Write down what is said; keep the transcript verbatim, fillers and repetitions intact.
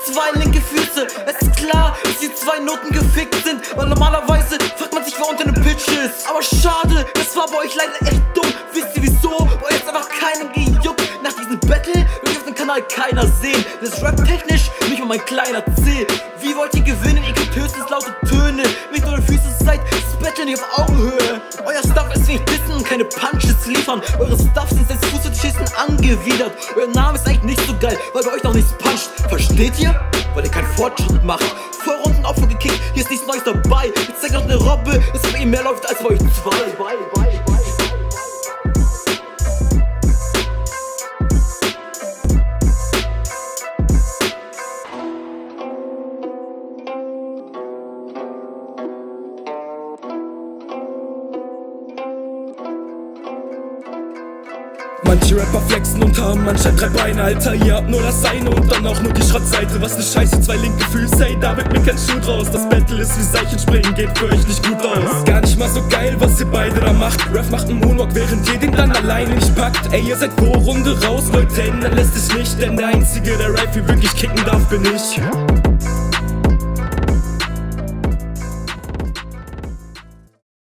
zwei linke Füße. Es ist klar, dass die zwei Noten gefickt sind, weil normalerweise fragt man sich, wer unter einem Pitch ist. Aber schade, das war bei euch leider echt dumm. Wisst ihr wieso? Bei euch ist einfach keinen gejuckt. Nach diesem Battle will ich auf dem Kanal keiner sehen. Das ist rap-technisch nicht mal mein kleiner C. Wie wollt ihr gewinnen? Ihr kriegt höchstens laute Töne. Wenn ihr eure Füße seid, ist Battle nicht auf Augenhöhe. Euer Stuff ist wenig dissen und keine Punches liefern. Eure Stuff sind selbst Fußschießen angewidert. Euer Name ist eigentlich nicht so geil, weil bei euch noch nichts puncht. Versteht ihr? Weil ihr keinen Fortschritt macht. Vor Runden Opfer gekickt, hier ist nichts Neues dabei. Jetzt zeigt noch eine Robbe, dass bei ihm mehr läuft als bei euch zwei. Manche Rapper flexen und haben anscheinend drei Beine, Alter, ihr habt nur das eine und dann auch nur die Schrottseite. Was ne Scheiße, zwei linke Füße, ey, da wird mir kein Schuh draus. Das Battle ist wie Seichenspringen, geht für euch nicht gut aus. Gar nicht mal so geil, was ihr beide da macht. Ref macht einen Moonwalk, während ihr den dann alleine nicht packt. Ey, ihr seid vor Runde raus, Leute, ändern lässt sich nicht, denn der Einzige, der Rap hier wirklich kicken darf, bin ich.